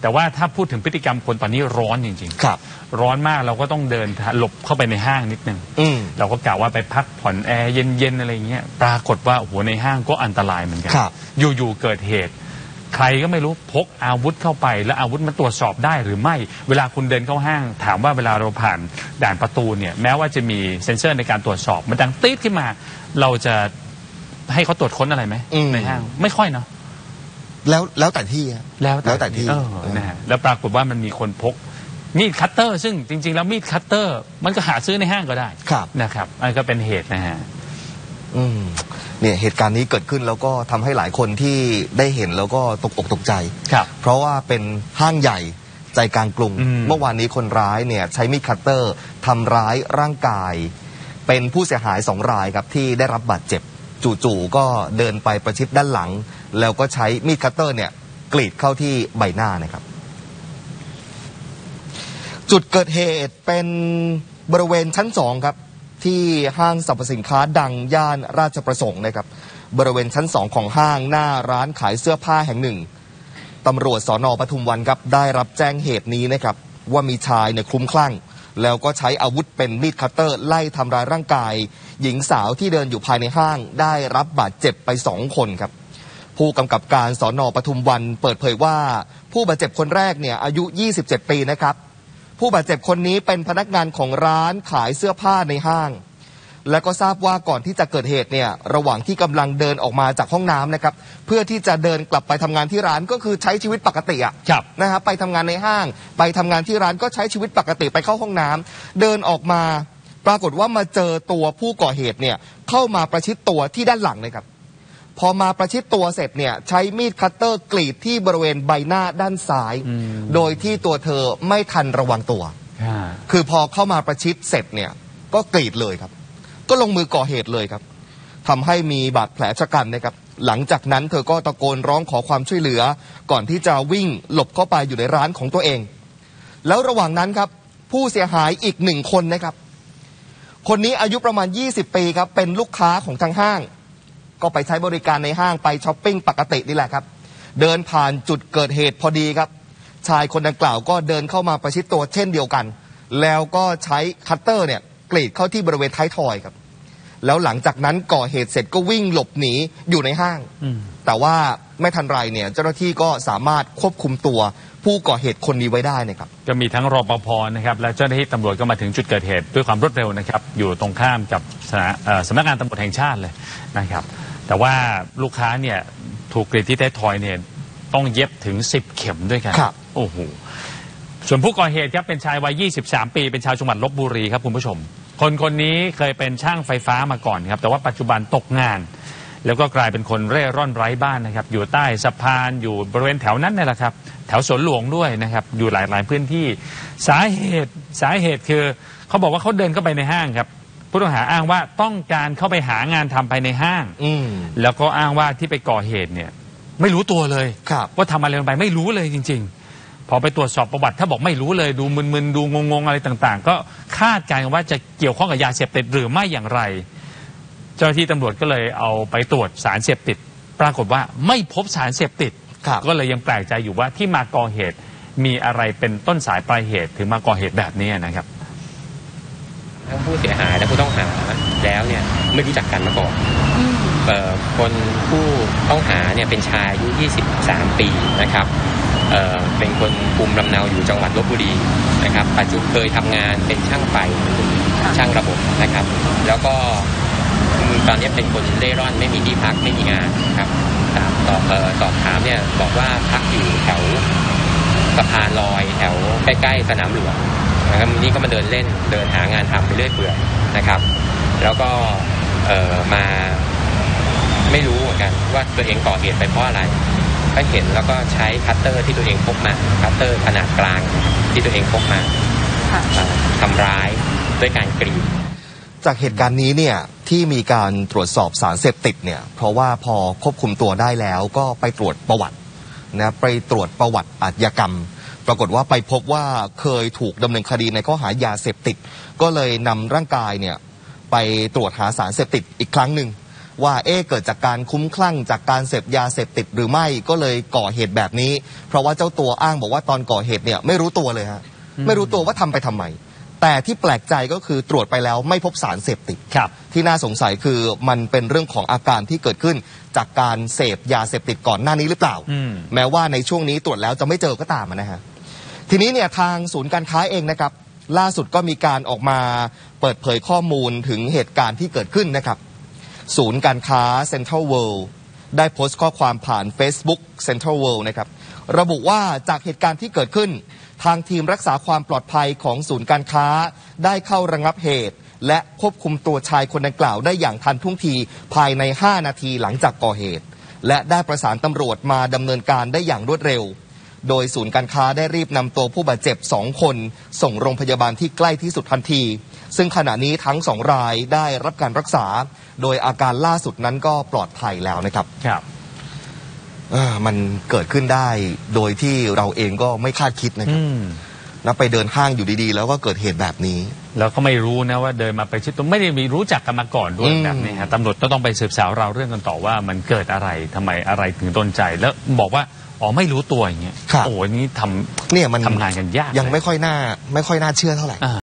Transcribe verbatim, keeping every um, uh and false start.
แต่ว่าถ้าพูดถึงพฤติกรรมคนตอนนี้ร้อนจริงๆครับร้อนมากเราก็ต้องเดินหลบเข้าไปในห้างนิดนึงเราก็กะว่าไปพักผ่อนแอร์เย็นๆอะไรเงี้ยปรากฏว่าโอ้โหในห้างก็อันตรายเหมือนกันอยู่ๆเกิดเหตุใครก็ไม่รู้พกอาวุธเข้าไปแล้วอาวุธมันตรวจสอบได้หรือไม่เวลาคุณเดินเข้าห้างถามว่าเวลาเราผ่านด่านประตูเนี่ยแม้ว่าจะมีเซ็นเซอร์ในการตรวจสอบมันดังตี๊ดขึ้นมาเราจะให้เขาตรวจค้นอะไรไหมในห้างไม่ค่อยเนาะแล้วแล้วแต่ที่แล้วแล้วแต่ที่นะฮะแล้วปรากฏว่ามันมีคนพกมีดคัตเตอร์ซึ่งจริงๆแล้วมีดคัตเตอร์มันก็หาซื้อในห้างก็ได้นะครับอันก็เป็นเหตุนะฮะอืมเนี่ยเหตุการณ์นี้เกิดขึ้นแล้วก็ทำให้หลายคนที่ได้เห็นแล้วก็ตกอกตกใจครับเพราะว่าเป็นห้างใหญ่ใจกลางกรุงเมื่อวานนี้คนร้ายเนี่ยใช้มีดคัตเตอร์ทำร้ายร่างกายเป็นผู้เสียหายสองรายครับที่ได้รับบาดเจ็บจู่ๆก็เดินไปประชิดด้านหลังแล้วก็ใช้มีดคัตเตอร์เนี่ยกรีดเข้าที่ใบหน้านะครับจุดเกิดเหตุเป็นบริเวณชั้นสองครับที่ห้างสรรพสินค้าดังย่านราชประสงค์นะครับบริเวณชั้นสองของห้างหน้าร้านขายเสื้อผ้าแห่งหนึ่งตำรวจสน.ปทุมวันครับได้รับแจ้งเหตุนี้นะครับว่ามีชายเนี่ยคลุ้มคลั่งแล้วก็ใช้อาวุธเป็นมีดคัตเตอร์ไล่ทำร้ายร่างกายหญิงสาวที่เดินอยู่ภายในห้างได้รับบาดเจ็บไปสองคนครับผู้กำกับการสน.ปทุมวันเปิดเผยว่าผู้บาดเจ็บคนแรกเนี่ยอายุยี่สิบเจ็ดปีนะครับผู้บาดเจ็บคนนี้เป็นพนักงานของร้านขายเสื้อผ้าในห้างและก็ทราบว่าก่อนที่จะเกิดเหตุเนี่ยระหว่างที่กำลังเดินออกมาจากห้องน้ำนะครับเพื่อที่จะเดินกลับไปทำงานที่ร้านก็คือใช้ชีวิตปกติอ่ะนะครับไปทำงานในห้างไปทำงานที่ร้านก็ใช้ชีวิตปกติไปเข้าห้องน้ำเดินออกมาปรากฏว่ามาเจอตัวผู้ก่อเหตุเนี่ยเข้ามาประชิดตัวที่ด้านหลังเลยครับพอมาประชิดตัวเสร็จเนี่ยใช้มีดคัตเตอร์กรีดที่บริเวณใบหน้าด้านซ้ายโดยที่ตัวเธอไม่ทันระวังตัวคือพอเข้ามาประชิดเสร็จเนี่ยก็กรีดเลยครับก็ลงมือก่อเหตุเลยครับทำให้มีบาดแผลชะกันนะครับหลังจากนั้นเธอก็ตะโกนร้องขอความช่วยเหลือก่อนที่จะวิ่งหลบเข้าไปอยู่ในร้านของตัวเองแล้วระหว่างนั้นครับผู้เสียหายอีกหนึ่งคนนะครับคนนี้อายุประมาณยี่สิบปีครับเป็นลูกค้าของทางห้างก็ไปใช้บริการในห้างไปช้อปปิ้งปกตินี่แหละครับเดินผ่านจุดเกิดเหตุพอดีครับชายคนดังกล่าวก็เดินเข้ามาประชิดตัวเช่นเดียวกันแล้วก็ใช้คัตเตอร์เนี่ยกรีดเข้าที่บริเวณท้ายทอยครับแล้วหลังจากนั้นก่อเหตุเสร็จก็วิ่งหลบหนีอยู่ในห้างแต่ว่าไม่ทันไรเนี่ยเจ้าหน้าที่ก็สามารถควบคุมตัวผู้ก่อเหตุคนนี้ไว้ได้นะครับก็มีทั้งรปภ.นะครับและเจ้าหน้าที่ตำรวจก็มาถึงจุดเกิดเหตุด้วยความรวดเร็วนะครับอยู่ตรงข้ามกับสำนักงานตำรวจแห่งชาติเลยนะครับแต่ว่าลูกค้าเนี่ยถูกกรีดที่ท้ายทอยเนี่ยต้องเย็บถึงสิบเข็มด้วยกันโอ้โหส่วนผู้ก่อเหตุครับเป็นชายวัยยี่สิบสามปีเป็นชาวจังหวัดลพบุรีครับคุณผู้ชมคนคนนี้เคยเป็นช่างไฟฟ้ามาก่อนครับแต่ว่าปัจจุบันตกงานแล้วก็กลายเป็นคนเร่ร่อนไร้บ้านนะครับอยู่ใต้สะพานอยู่บริเวณแถวนั้นนี่แหละครับแถวสวนหลวงด้วยนะครับอยู่หลายหลายพื้นที่สาเหตุสาเหตุคือเขาบอกว่าเขาเดินเข้าไปในห้างครับผู้ต้องหาอ้างว่าต้องการเข้าไปหางานทำภายในห้างแล้วก็อ้างว่าที่ไปก่อเหตุเนี่ยไม่รู้ตัวเลยว่าทำอะไรลงไปไม่รู้เลยจริงๆพอไปตรวจสอบประวัติถ้าบอกไม่รู้เลยดูมึนๆดูงงๆอะไรต่างๆก็คาดการณ์ว่าจะเกี่ยวข้องกับยาเสพติดหรือไม่อย่างไรเจ้าหน้าที่ตำรวจก็เลยเอาไปตรวจสารเสพติดปรากฏว่าไม่พบสารเสพติดก็เลยยังแปลกใจอยู่ว่าที่มาก่อเหตุมีอะไรเป็นต้นสายปลายเหตุถึงมาก่อเหตุแบบนี้นะครับทั้งผู้เสียหายและผู้ต้องหาแล้วเนี่ยไม่รู้จักกันมาก่อนคนผู้ต้องหาเนี่ยเป็นชายอายุยี่สิบสามปีนะครับเอ่อเป็นคนภูมิลำเนาอยู่จังหวัดลพบุรีนะครับปัจจุบันเคยทำงานเป็นช่างไฟช่างระบบนะครับแล้วก็ตอนนี้เป็นคนเร่ร่อนไม่มีที่พักไม่มีงานครับตอบเอ่อสอบถามเนี่ยบอกว่าพักอยู่แถวสะพานลอยแถวใกล้ๆสนามหลวงนะครับนี่ก็มาเดินเล่นเดินหางานทำไปเรื่อยเปื่อยนะครับแล้วก็เอ่อมาไม่รู้เหมือนกันว่าตัวเองก่อเหตุไปเพราะอะไรก็เห็นแล้วก็ใช้คัตเตอร์ที่ตัวเองพกมาคัตเตอร์ขนาดกลางที่ตัวเองพกมาทำร้ายด้วยการกรีดจากเหตุการณ์นี้เนี่ยที่มีการตรวจสอบสารเสพติดเนี่ยเพราะว่าพอควบคุมตัวได้แล้วก็ไปตรวจประวัตินะไปตรวจประวัติอาชญากรรมปรากฏว่าไปพบว่าเคยถูกดำเนินคดีในข้อหายาเสพติดก็เลยนำร่างกายเนี่ยไปตรวจหาสารเสพติดอีกครั้งหนึ่งว่าเอ๊ะเกิดจากการคุ้มคลั่งจากการเสพยาเสพติดหรือไม่ก็เลยก่อเหตุแบบนี้เพราะว่าเจ้าตัวอ้างบอกว่าตอนก่อเหตุเนี่ยไม่รู้ตัวเลยฮะไม่รู้ตัวว่าทำไปทำไมแต่ที่แปลกใจก็คือตรวจไปแล้วไม่พบสารเสพติดครับที่น่าสงสัยคือมันเป็นเรื่องของอาการที่เกิดขึ้นจากการเสพยาเสพติดก่อนหน้านี้หรือเปล่าอืมแม้ว่าในช่วงนี้ตรวจแล้วจะไม่เจอก็ตามนะฮะทีนี้เนี่ยทางศูนย์การค้าเองนะครับล่าสุดก็มีการออกมาเปิดเผยข้อมูลถึงเหตุการณ์ที่เกิดขึ้นนะครับศูนย์การค้า Central World ได้โพสต์ข้อความผ่าน Facebook Central World นะครับระบุว่าจากเหตุการณ์ที่เกิดขึ้นทางทีมรักษาความปลอดภัยของศูนย์การค้าได้เข้าระงับเหตุและควบคุมตัวชายคนดังกล่าวได้อย่างทันท่วงทีภายในห้านาทีหลังจากก่อเหตุและได้ประสานตำรวจมาดำเนินการได้อย่างรวดเร็วโดยศูนย์การค้าได้รีบนำตัวผู้บาดเจ็บสองคนส่งโรงพยาบาลที่ใกล้ที่สุดทันทีซึ่งขณะนี้ทั้งสองรายได้รับการรักษาโดยอาการล่าสุดนั้นก็ปลอดภัยแล้วนะครับครับเออมันเกิดขึ้นได้โดยที่เราเองก็ไม่คาดคิดนะครับอืมแล้วไปเดินห้างอยู่ดีๆ แล้วก็เกิดเหตุแบบนี้แล้วก็ไม่รู้นะว่าเดินมาไปชิดตัวไม่ได้มีรู้จักกันมาก่อนด้วยอืมแบบนี้ฮะตำรวจก็ต้องไปสืบสาวเราวเรื่องกันต่อว่ามันเกิดอะไรทำไมอะไรถึงโดนใจ แล้วบอกว่าอ๋อไม่รู้ตัวอย่างเงี้ยครับโอ้โหนี่ทำเนี่ยมันทำงานกันยากยังเลยไม่ค่อยน่าไม่ค่อยน่าเชื่อเท่าไหร่